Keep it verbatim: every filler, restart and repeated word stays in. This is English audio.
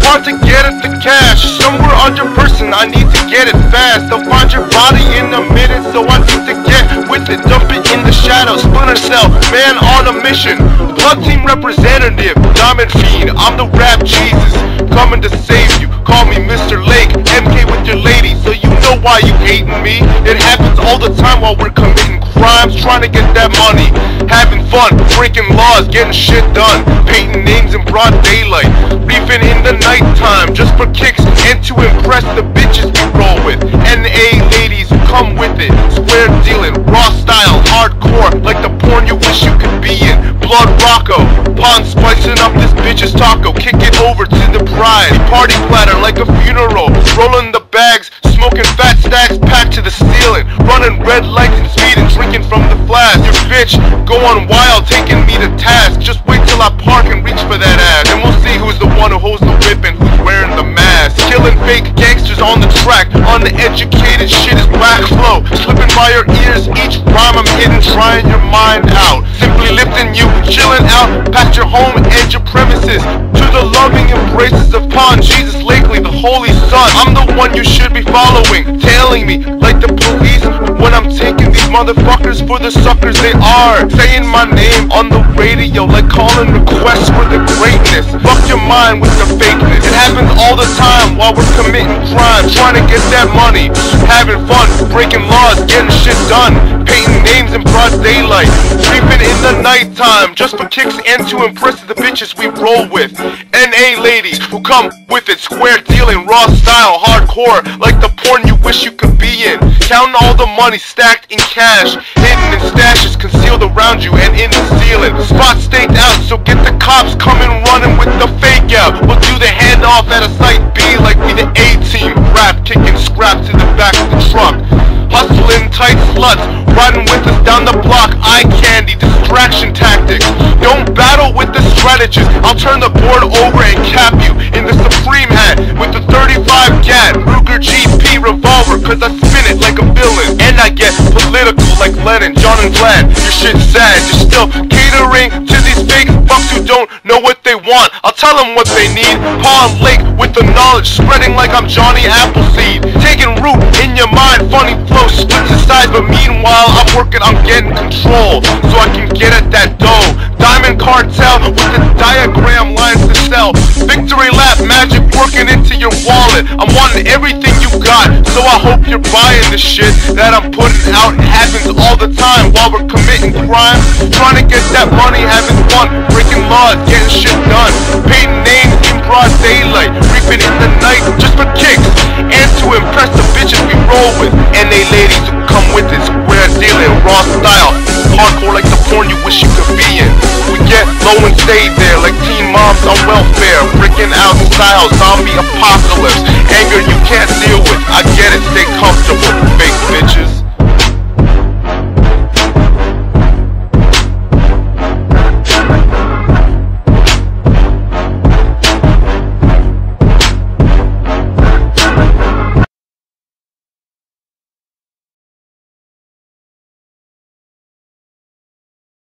hard to get at the cash. Somewhere on your person, I need to get it fast. They'll find your body in a minute, so I need to get with it. Dump it in the shadows, Splinter Cell, man on a mission. Blood team representative, Diamond Fiend, I'm the rap Jesus, coming to save you. Call me Mister Lake, M K with your lady, so you know why you hating me. It happens all the time while we're committing crimes, trying to get that money, having fun, breaking laws, getting shit done, painting names in broad daylight, beefing in the nighttime, just for kicks and to impress the bitches we roll with. N A ladies who come with it, square dealing, raw style, hardcore, like the porn you wish you could be in. Blood Rocco, Pond spicing up this bitch's taco, kick it over to the bride, party platter like a funeral, rolling the bags, smoking fat stacks packed to the ceiling, running red lights and speeding, drinking from the flask. Your bitch going wild, taking me to task. Just wait till I park and reach for that ass, and we'll see who's the one who holds the whip and who's wearing the mask. Killing fake gangsters on the track, uneducated shit is whack flow, slipping by your ears each rhyme I'm hitting, trying your mind out, simply lifting you, chilling out past your home and your premises, to the loving embraces of Pond Jesus Lakely, the Holy Son. I'm the one you should be following, tailing me like the police when I'm taking these motherfuckers for the suckers they are, saying my name on the radio like calling requests for the greatness. Fuck your mind with the fakeness. It happens all the time while we're committing crimes, trying to get that money, having fun, breaking laws, getting shit done, painting names in broad daylight, sleeping in the nighttime, just for kicks and to impress the bitches we roll with. N A ladies who come with it, square dealing, raw style, hardcore, like the porn you wish you could be in. Counting all the money stacked in cash, hidden in stashes concealed around you and in the ceiling. Spots staked out, so get the cops coming running with the fake out. We'll do the handoff at a site B like we the A-team. Rap kicking scrap to the back of the truck. Hustling tight sluts, riding with us down the block. Eye candy, distraction tactics. Don't battle with the strategist. I'll turn the board over and cap you in the Supreme hat with the thirty-five gat Ruger G P revolver, cause I spin it like a villain. And I get political like Lennon, John and Vlad. Your shit's sad, you're still catering to these fake fucks who don't know what they want. I'll tell them what they need. Pond Lake with the knowledge, spreading like I'm Johnny Appleseed, taking root in your mind. Funny flow splits aside, but meanwhile I'm working on getting control so I can get at that dough. Diamond cartel with the diagram lines to sell. Victory lap magic working into your wallet. I'm wanting everything you got, so I hope you're buying the shit that I'm putting out. It happens all the time while we're committing crime, trying to get that money, having fun, breaking laws, getting shit done, painting names in broad daylight, reaping in the night just for kicks and to impress the bitches we roll with. N A ladies who come with it, square dealing, raw style, hardcore like the porn you wish you could be in. We get low and stay there like teen moms on welfare, breaking out style, zombie apocalypse, anger you can't deal